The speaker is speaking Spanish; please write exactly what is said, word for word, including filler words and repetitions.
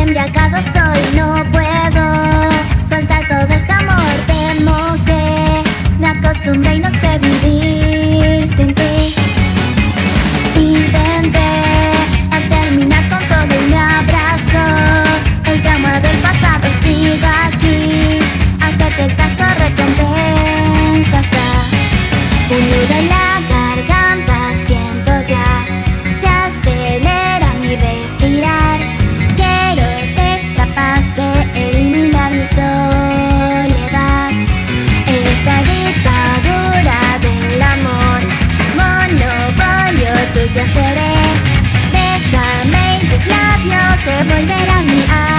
Embriagado estoy, no puedo soltar todo este amor. Temo que me acostumbré y no sé vivir sin ti. Intenté al terminar con todo y me abrazo. El drama del pasado sigue aquí. Hacerte caso recompensa hasta un nudo en la garganta siento ya. Se acelera mi respirar. Quiero ser capaz de eliminar mi soledad. En esta dictadura del amor, monopolio tuyo seré. Bésame y tus labios se volverán mi alma.